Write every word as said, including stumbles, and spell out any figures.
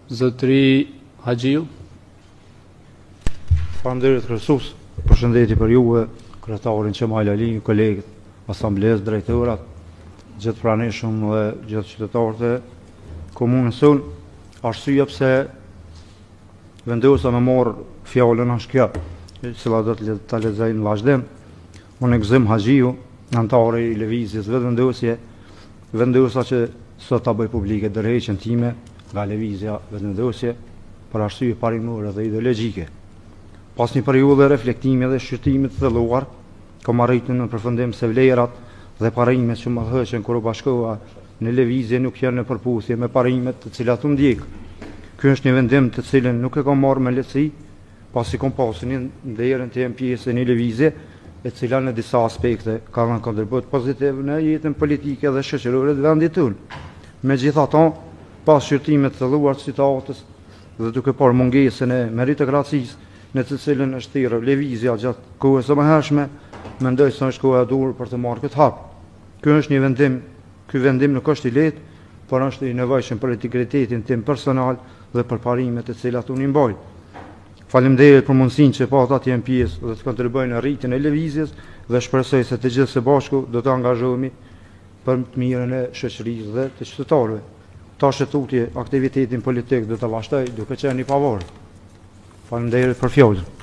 Zotëri Haxhiu. Faleminderit Kërësus, përshëndetje për juve, kryetarin Qemal Ali, kolegët, asamblesë, drejtorat, gjithë pranishëm dhe gjithë qytetarët e komunës sonë. Arsyeja pse vendosa me marr fjalën është kjo, e cila do të ta lexoj në vazhdim. Unë Gzim Haxhiu, anëtar i lëvizjes vetëvendosje, vendosa që sot ta bëj publike ndërheqjen time nga lëvizja vetëvendosje për arsye parimore dhe ideologjike. Pas një periudhe reflektimi dhe shqyrtimit të thellëuar, kam arritur në përfundim se vlerat dhe parimet që më hëqen kur u bashkova në lëvizje nuk janë në përputhje me parimet të cilat u ndjek. Ky është një vendim të cilin nuk e kam marrë me lehtësi, pasi kam pasur një nderën të jem pjesë e një lëvizje e cila në disa aspekte ka dhënë kontribut pozitiv në jetën politike dhe shoqërore të vendit tonë. Megjithatë, pas shqyrtimit të thellëuar të situatës dhe duke parë mungesën e meritokracisë në të cilën është thirrur lëvizja gjatë kohës së mëhershme, mendoj se është koha e dur për të marrë këtë hap. Ky është një vendim, ky vendim nuk është i lehtë, por është i nevojshëm për integritetin tim personal dhe për parimet e cilat unë i mbaj. Faleminderit për mundësinë që pata të jem pjesë dhe të kontribuoj në rritjen e lëvizjes dhe shpresoj se të gjithë së bashku do të angazhohemi për të mirën e shoqërisë dhe të qytetarëve. Tash tutje aktivitetin politik do të vazhdoj duke qenë i pavarur. Faleminderit për fjalën.